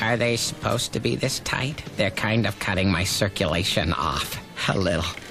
Are they supposed to be this tight? They're kind of cutting my circulation off a little.